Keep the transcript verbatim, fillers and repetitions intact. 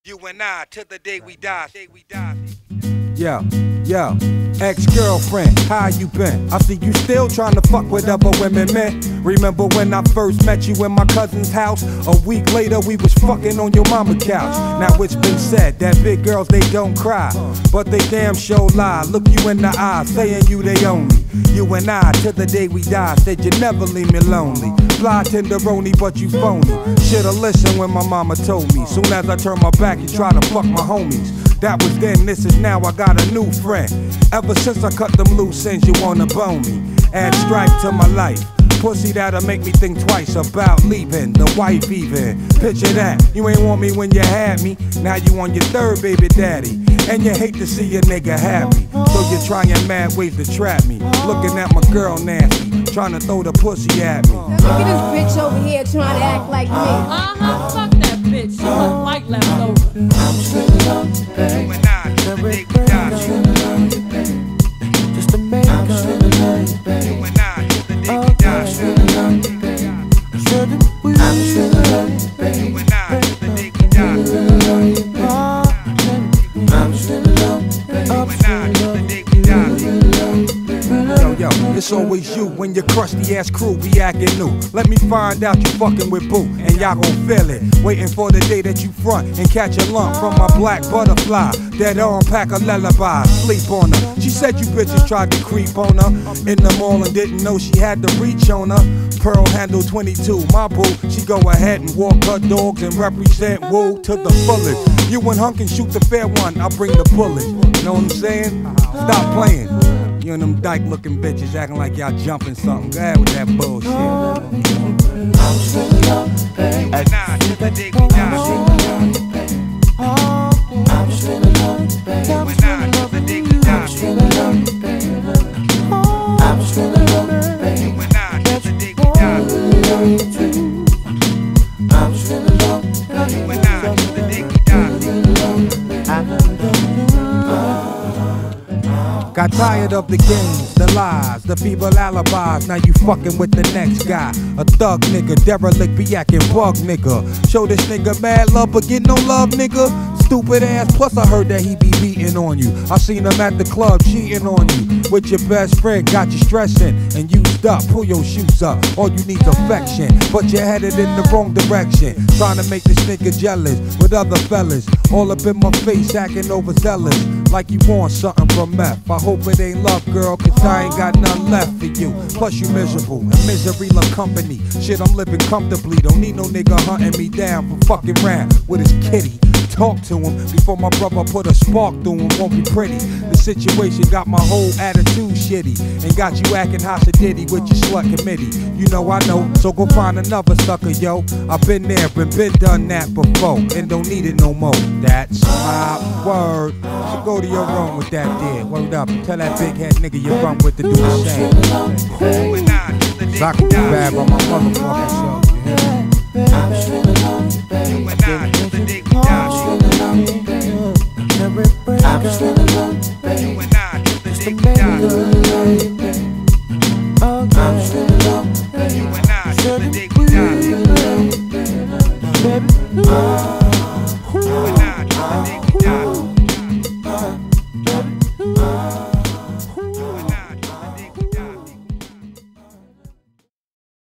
You and I, till the day we die. Day we die. Yo, yo, ex-girlfriend, how you been? I see you still trying to fuck with other women, man. Remember when I first met you in my cousin's house? A week later we was fucking on your mama couch. Now it's been said that big girls, they don't cry, but they damn sure lie. Look you in the eye, saying you they only. You and I, till the day we die, said you never leave me lonely. Fly tenderoni, but you phony. Shoulda listened when my mama told me. Soon as I turn my back, you try to fuck my homies. That was then, this is now, I got a new friend. Ever since I cut them loose ends, you wanna bone me. Add stripe to my life. Pussy that'll make me think twice about leaving, the wife even. Picture that, you ain't want me when you had me. Now you on your third baby daddy. And you hate to see a nigga happy. So you're trying mad ways to trap me. Looking at my girl nasty, trying to throw the pussy at me. Look at this bitch over here trying to act like me. Uh-huh, fuck that bitch. She look like leftover. I'm still in love, babe. You and I, till the day we die. Just to make I'm still in love, babe. You and I, till the day we die. I'm still in love, babe. Shouldn't we? I'm still in love, babe. You and I, till the day we die. I'm still in love, babe. You and I, till the day we die. Yo, yo, it's always you when your crusty ass crew be acting new. Let me find out you fucking with boo, and y'all gon' feel it. Waiting for the day that you front and catch a lump from my black butterfly. That arm pack a lullaby, sleep on her. She said you bitches tried to creep on her in the mall and didn't know she had the reach on her. Pearl handle twenty-two, my boo. She go ahead and walk her dogs and represent woo to the fullest. You and Hunk can shoot the fair one, I'll bring the bullet. You know what I'm saying? Stop playing. You and them dyke looking bitches acting like y'all jumping something. Go ahead with that bullshit. I'm still in love, babe. You and I, till the day we die. I'm still in love, babe. You and I, till the day we die. I'm still in love, babe. I'm still in love, babe. You and I, till the day we die. I'm still in love, babe. You and I, till the day we Got tired of the games, the lies, the feeble alibis. Now you fucking with the next guy. A thug nigga, derelict, be acting bug nigga. Show this nigga mad love but get no love nigga. Stupid ass, plus I heard that he be beating on you. I seen him at the club cheating on you. With your best friend, got you stressing and used up. Pull your shoes up, all you need's affection. But you're headed in the wrong direction. Trying to make this nigga jealous with other fellas. All up in my face, acting overzealous. Like you want something from meth. I hope it ain't love, girl, cause I ain't got none left for you. Plus you miserable, and misery love company. Shit, I'm living comfortably. Don't need no nigga hunting me down for fucking round with his kitty. Talk to him before my brother put a spark through him. Won't be pretty. The situation got my whole attitude shitty and got you acting hossidity with your slut committee. You know I know, so go find another sucker, yo. I've been there and been done that before and don't need it no more. That's my word. So go to your room with that there. Word up and tell that big head nigga you run with to do the same. You and I, till the day So I we can do die. bad by my motherfucking self. I'm still in love, babe. You and I, till the day we die. I'm still in love, babe. I'm still in love, babe. You and I, till the day we die. I'm still in love, babe. You and I, till the day we die. Baby,